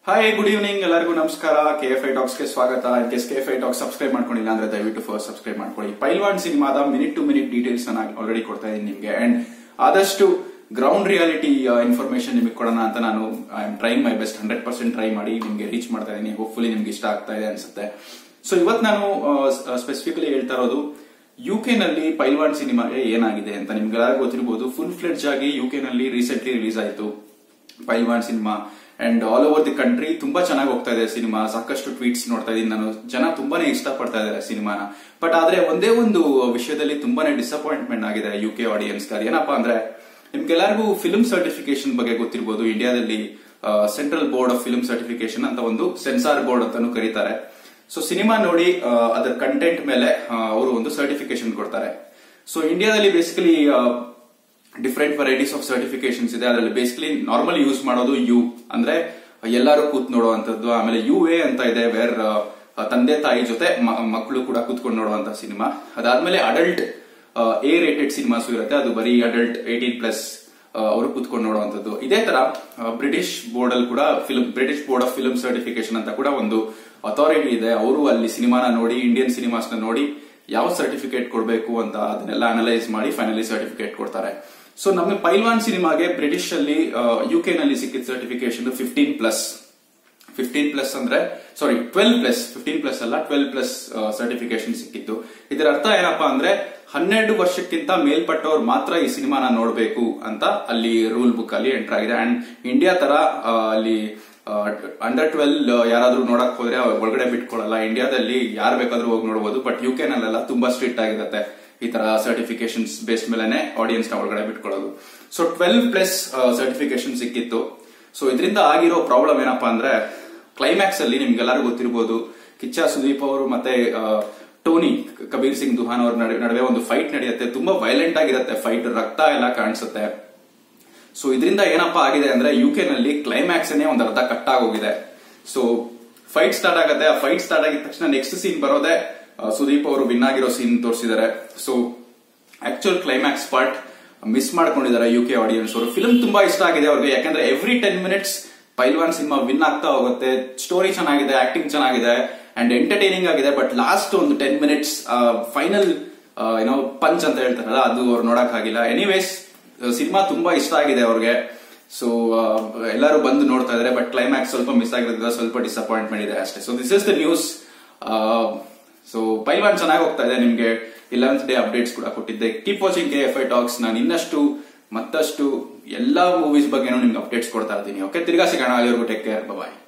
Hi good evening ಎಲ್ಲರಿಗೂ ನಮಸ್ಕಾರ. KFI talks ಗೆ ಸ್ವಾಗತ. In case KFI talks subscribe ಮಾಡ್ಕೊಂಡಿಲ್ಲ ಅಂದ್ರೆ ದಯವಿಟ್ಟು ಫಸ್ಟ್ ಸಬ್ಸ್ಕ್ರೈಬ್ ಮಾಡ್ಕೊಳ್ಳಿ. ಪೈಲ್ವಾನ್ ಸಿನಿಮಾದ ಮಿನಿಟ್ ಟು ಮಿನಿಟ್ ಡೀಟೇಲ್ಸ್ ನಾನು ಆಲ್ರೆಡಿ ಕೊಡ್ತಾ ಇದ್ದೀನಿ ನಿಮಗೆ. ಅಂಡ್ ಆದಷ್ಟು ಗ್ರೌಂಡ್ ರಿಯಾಲಿಟಿ ಇನ್ಫಾರ್ಮೇಶನ್ ನಿಮಗೆ ಕೊಡೋಣ ಅಂತ ನಾನು I am trying my best 100% try ಮಾಡಿ ನಿಮಗೆ ರೀಚ್ ಮಾಡ್ತಾ ಇದ್ದೀನಿ. ಹೋಪ್ಫುಲಿ ನಿಮ್ಗೆ ಇಷ್ಟ ಆಗ್ತಾ ಇದೆ ಅನ್ಸುತ್ತೆ. ಸೊ ಇವತ್ತು ನಾನು ಸ್ಪೆಸಿಫಿಕಲಿ ಹೇಳ್ತಾ ಇರೋದು UK ನಲ್ಲಿ ಪೈಲ್ವಾನ್ ಸಿನಿಮಾ ಏನಾಗಿದೆ ಅಂತ ನಿಮ್ಗೆಲ್ಲ ಗೊತ್ತಿರಬಹುದು. ಫುಲ್ ಫ್ಲೆಡ್ಜ್ ಆಗಿ UK ನಲ್ಲಿ ರೀಸೆಂಟ್ಲಿ ರಿಲೀಸ್ ಆಯಿತು ಪೈಲ್ವಾನ್ ಸಿನಿಮಾ. And all over the country ತುಂಬಾ ಚೆನ್ನಾಗಿ ಹೋಗ್ತಾ ಇದೆ ಸಿನಿಮಾ. ಸಾಕಷ್ಟು ಟ್ವೀಟ್ಸ್ ನೋಡ್ತಾ ಇದ್ದೀನಿ ನಾನು. ಜನ ತುಂಬಾನೇ ಇಷ್ಟಪಡ್ತಾ ಇದ್ದಾರೆ ಸಿನಿಮಾನ. ಬಟ್ ಆದ್ರೆ ಒಂದೇ ಒಂದು ವಿಷಯದಲ್ಲಿ ತುಂಬಾನೇ ಡಿಸಪಾಯಿಂಟ್ಮೆಂಟ್ ಆಗಿದೆ UK ಆಡಿಯನ್ಸ್. ಏನಪ್ಪಾ ಅಂದ್ರೆ ನಿಮ್ಗೆಲ್ಲರಿಗೂ ಫಿಲ್ಮ್ ಸರ್ಟಿಫಿಕೇಶನ್ ಬಗ್ಗೆ ಗೊತ್ತಿರಬಹುದು. ಇಂಡಿಯಾದಲ್ಲಿ central board of film certification ಅಂತ ಒಂದು ಸೆನ್ಸಾರ್ ಬೋರ್ಡ್ ಅಂತಾನು ಕರೀತಾರೆ. ಸೊ ಸಿನಿಮಾ ನೋಡಿ ಅದರ ಕಂಟೆಂಟ್ ಮೇಲೆ ಅವರು ಒಂದು ಸರ್ಟಿಫಿಕೇಶನ್ ಕೊಡ್ತಾರೆ. ಸೊ ಇಂಡಿಯಾದಲ್ಲಿ basically different varieties of certifications ಇದೆ. ಅದರಲ್ಲಿ ಬೇಸಿಕಲಿ ನಾರ್ಮಲ್ ಯೂಸ್ ಮಾಡೋದು ಯು ಅಂದ್ರೆ ಎಲ್ಲರೂ ಕೂತ್ ನೋಡುವಂತದ್ದು. ಆಮೇಲೆ UA ಅಂತ ಇದೆ, ವೇರ್ ತಂದೆ ತಾಯಿ ಜೊತೆ ಮಕ್ಕಳು ಕೂಡ ಕೂತ್ಕೊಂಡು ನೋಡುವಂತ ಸಿನಿಮಾ. ಅದಾದ್ಮೇಲೆ ಅಡಲ್ಟ್ A ರೇಟೆಡ್ ಸಿನಿಮಾಸ್ ಇರುತ್ತೆ, ಅದು ಬರೀ ಅಡಲ್ಟ್ 18+ ಅವರು ಕೂತ್ಕೊಂಡು ನೋಡುವಂತದ್ದು. ಇದೇ ತರ ಬ್ರಿಟಿಷ್ ಬೋರ್ಡ್ ಅಲ್ಲಿ ಕೂಡ British board of film certification ಅಂತ ಕೂಡ ಒಂದು ಅಥಾರಿಟಿ ಇದೆ. ಅವರು ಅಲ್ಲಿ ಸಿನಿಮಾನ ನೋಡಿ, ಇಂಡಿಯನ್ ಸಿನಿಮಾಸ್ ನ ನೋಡಿ ಯಾವ ಸರ್ಟಿಫಿಕೇಟ್ ಕೊಡಬೇಕು ಅಂತ ಅದನ್ನೆಲ್ಲ ಅನಲೈಸ್ ಮಾಡಿ ಫೈನಲಿ ಸರ್ಟಿಫಿಕೇಟ್ ಕೊಡ್ತಾರೆ. ಸೊ ನಮಗೆ ಪೈಲ್ವಾನ್ ಸಿನಿಮಾಗೆ ಬ್ರಿಟಿಷ್ ಅಲ್ಲಿ UK ನಲ್ಲಿ ಸಿಕ್ಕಿದ ಸರ್ಟಿಫಿಕೇಶನ್ 15+ ಅಂದ್ರೆ ಸಾರಿ 12+, 15+ ಅಲ್ಲ 12+ ಸರ್ಟಿಫಿಕೇಶನ್ ಸಿಕ್ಕಿತ್ತು. ಇದರ ಅರ್ಥ ಏನಪ್ಪಾ ಅಂದ್ರೆ 12 ವರ್ಷಕ್ಕಿಂತ ಮೇಲ್ಪಟ್ಟವ್ರು ಮಾತ್ರ ಈ ಸಿನಿಮಾನ ನೋಡಬೇಕು ಅಂತ ಅಲ್ಲಿ ರೂಲ್ ಬುಕ್ ಅಲ್ಲಿ ಎಂಟರ್ ಆಗಿದೆ. ಅಂಡ್ ಇಂಡಿಯಾ ತರ ಅಲ್ಲಿ ಅಂಡರ್ 12 ಯಾರಾದ್ರೂ ನೋಡಕ್ ಹೋದ್ರೆ ಒಳಗಡೆ ಬಿಟ್ಕೊಳ್ಳಲ್ಲ. ಇಂಡಿಯಾದಲ್ಲಿ ಯಾರು ಬೇಕಾದ್ರೂ ಹೋಗಿ ನೋಡಬಹುದು. ಬಟ್ UK ನಲ್ಲೆಲ್ಲ ತುಂಬಾ ಸ್ಟ್ರಿಕ್ಟ್ ಆಗಿರುತ್ತೆ. ಈ ತರ ಸರ್ಟಿಫಿಕೇಶನ್ಸ್ ಬೇಸ್ ಮೇಲೆನೆ ಆಡಿಯನ್ಸ್ ನ ಒಳಗಡೆ ಬಿಟ್ಕೊಳ್ಳೋದು. ಸೊ 12+ ಸರ್ಟಿಫಿಕೇಶನ್ ಸಿಕ್ಕಿತ್ತು. ಸೊ ಇದರಿಂದ ಆಗಿರೋ ಪ್ರಾಬ್ಲಮ್ ಏನಪ್ಪಾ ಅಂದ್ರೆ ಕ್ಲೈಮ್ಯಾಕ್ಸ್ ಅಲ್ಲಿ ನಿಮ್ಗೆಲ್ಲರಿಗೂ ಗೊತ್ತಿರಬಹುದು, ಕಿಚ್ಚ ಸುದೀಪ್ ಅವರು ಮತ್ತೆ ಟೋನಿ ಕಬೀರ್ ಸಿಂಗ್ ದುಹಾನ್ ಅವ್ರ ನಡುವೆ ಒಂದು ಫೈಟ್ ನಡೆಯುತ್ತೆ. ತುಂಬಾ ವೈಲೆಂಟ್ ಆಗಿರುತ್ತೆ ಫೈಟ್, ರಕ್ತ ಎಲ್ಲ ಕಾಣಿಸುತ್ತೆ. ಸೊ ಇದರಿಂದ ಏನಪ್ಪಾ ಆಗಿದೆ ಅಂದ್ರೆ UK ನಲ್ಲಿ ಕ್ಲೈಮ್ಯಾಕ್ಸ್ ಒಂದು ಅರ್ಧ ಕಟ್ ಆಗೋಗಿದೆ. ಸೊ ಫೈಟ್ ಸ್ಟಾರ್ಟ್ ಆಗುತ್ತೆ. ಆ ಫೈಟ್ ಸ್ಟಾರ್ಟ್ ಆಗಿದ ತಕ್ಷಣ ನೆಕ್ಸ್ಟ್ ಸೀನ್ ಬರೋದೇ ಸುದೀಪ್ ಅವರು ವಿನ್ ಆಗಿರೋ ಸೀನ್ ತೋರಿಸಿದ್ದಾರೆ. So actual climax part miss ಮಾಡ್ಕೊಂಡಿದ್ದಾರೆ UK ಆಡಿಯನ್ಸ್ ಅವರು. ಫಿಲ್ಮ್ ತುಂಬಾ ಇಷ್ಟ ಆಗಿದೆ ಅವ್ರಿಗೆ, ಯಾಕಂದ್ರೆ ಎವ್ರಿ 10 ಮಿನಿಟ್ಸ್ ಪೈಲ್ವಾನ್ ಸಿನಿಮಾ ವಿನ್ ಆಗ್ತಾ ಹೋಗುತ್ತೆ. ಸ್ಟೋರಿ ಚೆನ್ನಾಗಿದೆ, ಆಕ್ಟಿಂಗ್ ಚೆನ್ನಾಗಿದೆ ಅಂಡ್ ಎಂಟರ್ಟೈನಿಂಗ್ ಆಗಿದೆ. ಬಟ್ ಲಾಸ್ಟ್ ಒಂದು 10 ಮಿನಿಟ್ಸ್ ಫೈನಲ್ ಪಂಚ್ ಅಂತ ಹೇಳ್ತಾರಲ್ಲ, ಅದು ಅವ್ರು ನೋಡಕ್ ಆಗಿಲ್ಲ. ಎನಿವೇಸ್ ಸಿನಿಮಾ ತುಂಬಾ ಇಷ್ಟ ಆಗಿದೆ ಅವ್ರಿಗೆ. ಸೊ ಎಲ್ಲರೂ ಬಂದು ನೋಡ್ತಾ ಇದಾರೆ. ಬಟ್ ಕ್ಲೈಮ್ಯಾಕ್ಸ್ ಸ್ವಲ್ಪ ಮಿಸ್ ಆಗಿರೋದ್ರಿಂದ ಸ್ವಲ್ಪ ಡಿಸಪಾಯಿಂಟ್ಮೆಂಟ್ ಇದೆ ಅಷ್ಟೇ. So this is the news. So Pailwaan ಚೆನ್ನಾಗಿ ಹೋಗ್ತಾ ಇದೆ. ನಿಮ್ಗೆ 11th ಡೇ ಅಪ್ಡೇಟ್ಸ್ ಕೂಡ ಕೊಟ್ಟಿದ್ದೆ. Keep watching KFI talks. ನಾನು ಇನ್ನಷ್ಟು ಮತ್ತಷ್ಟು ಎಲ್ಲಾ ಮೂವೀಸ್ ಬಗ್ಗೆ ನಿಮ್ಗೆ ಅಪ್ಡೇಟ್ಸ್ ಕೊಡ್ತಾ ಇರ್ತೀನಿ. ಓಕೆ, ತಿರ್ಗಾ ಸಿಗೋಣ. ಅಲ್ಲಿವರೆಗೂ ಟೇಕ್ ಕೇರ್, ಬಾಯ್.